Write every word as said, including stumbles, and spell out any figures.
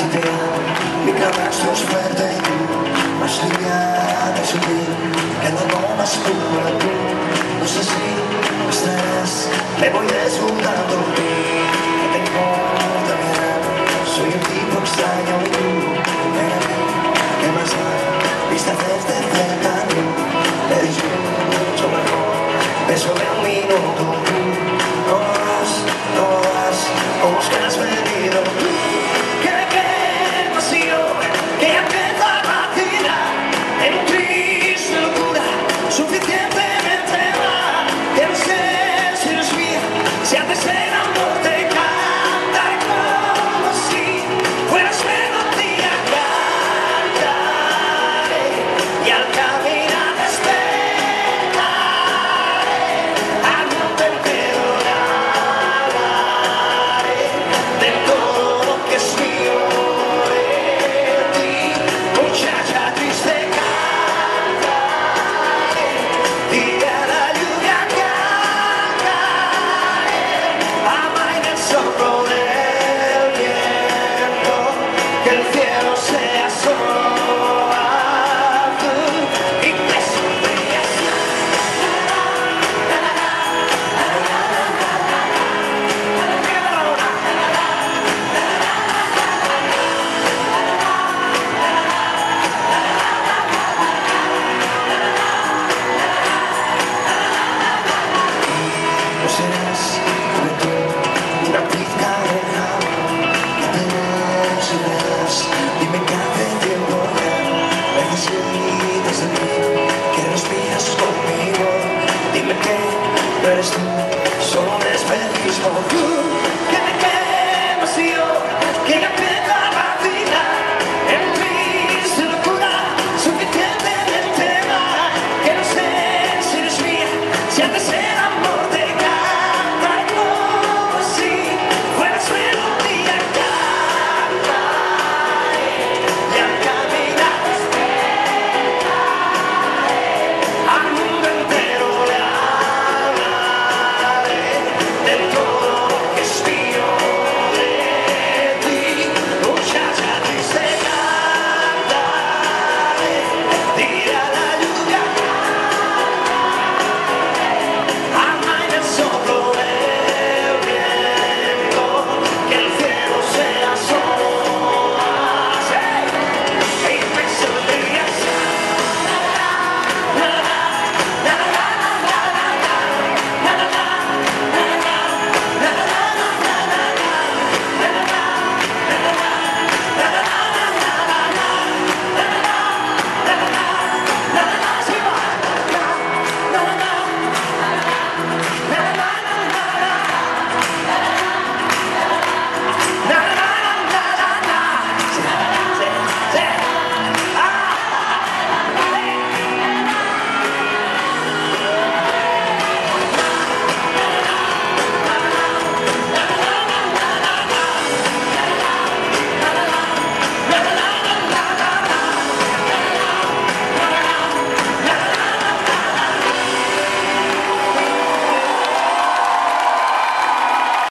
Si te amo, mi cabastro es fuerte y tú más liviana y sutil, que no más pura tú. No sé si me extrañas, me voy desnudando en ti. No te importa mirar, soy un tipo extraño y tú, ven aquí, ¿qué más da? Viste hacerte cerca a mí, me disfruto mejor, beso de un minuto tú. No vas, no vas, o buscas venir.